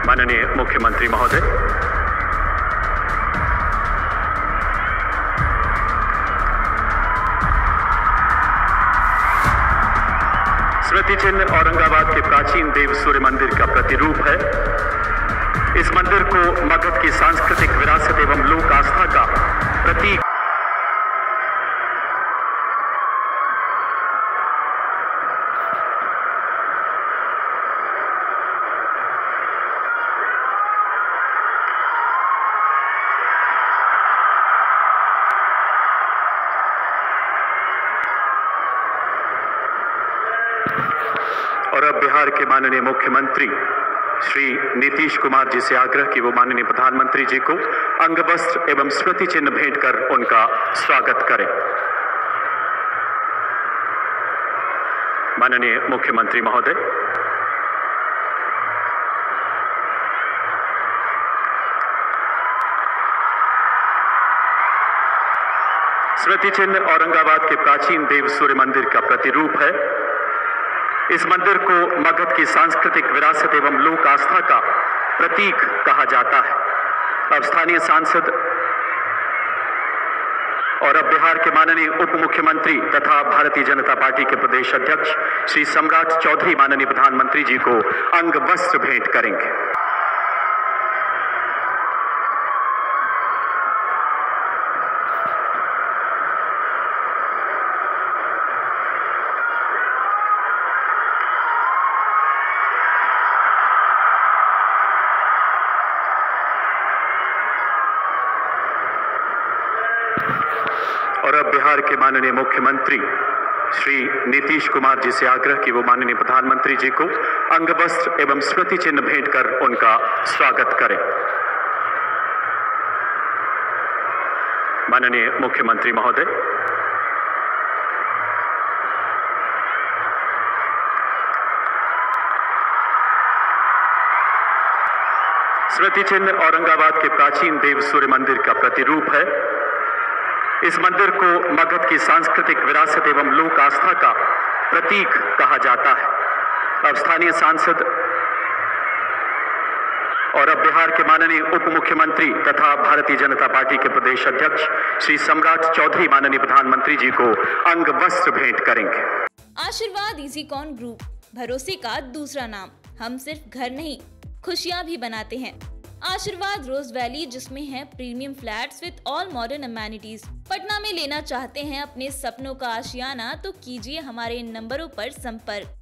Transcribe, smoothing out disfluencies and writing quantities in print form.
माननीय मुख्यमंत्री महोदय, स्मृति चिन्ह औरंगाबाद के प्राचीन देव सूर्य मंदिर का प्रतिरूप है। इस मंदिर को मगध की सांस्कृतिक विरासत एवं लोक आस्था का प्रतीक और अब बिहार के माननीय मुख्यमंत्री श्री नीतीश कुमार जी से आग्रह कि वो माननीय प्रधानमंत्री जी को अंग वस्त्र एवं स्मृति चिन्ह भेंट कर उनका स्वागत करें। माननीय मुख्यमंत्री महोदय, स्मृति चिन्ह औरंगाबाद के प्राचीन देव सूर्य मंदिर का प्रतिरूप है। इस मंदिर को मगध की सांस्कृतिक विरासत एवं लोक आस्था का प्रतीक कहा जाता है। अब स्थानीय सांसद और अब बिहार के माननीय उप मुख्यमंत्री तथा भारतीय जनता पार्टी के प्रदेश अध्यक्ष श्री सम्राट चौधरी माननीय प्रधानमंत्री जी को अंग वस्त्र भेंट करेंगे। और अब बिहार के माननीय मुख्यमंत्री श्री नीतीश कुमार जी से आग्रह कि वो माननीय प्रधानमंत्री जी को अंग वस्त्र एवं स्मृति चिन्ह भेंट कर उनका स्वागत करें। माननीय मुख्यमंत्री महोदय, स्मृति चिन्ह औरंगाबाद के प्राचीन देव सूर्य मंदिर का प्रतिरूप है। इस मंदिर को मगध की सांस्कृतिक विरासत एवं लोक आस्था का प्रतीक कहा जाता है। अब स्थानीय सांसद और अब बिहार के माननीय उप मुख्यमंत्री तथा भारतीय जनता पार्टी के प्रदेश अध्यक्ष श्री सम्राट चौधरी माननीय प्रधानमंत्री जी को अंग वस्त्र भेंट करेंगे। आशीर्वाद इजीकॉन ग्रुप, भरोसे का दूसरा नाम। हम सिर्फ घर नहीं, खुशियां भी बनाते हैं। आशीर्वाद रोज वैली, जिसमें है premium flats with all modern amenities. Patna में लेना चाहते हैं अपने सपनों का आशियाना, तो कीजिए हमारे इन नंबरों पर संपर्क।